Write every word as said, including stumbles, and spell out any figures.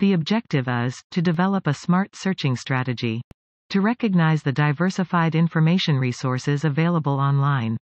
The objective is, to develop a smart searching strategy. To recognize the diversified information resources available online.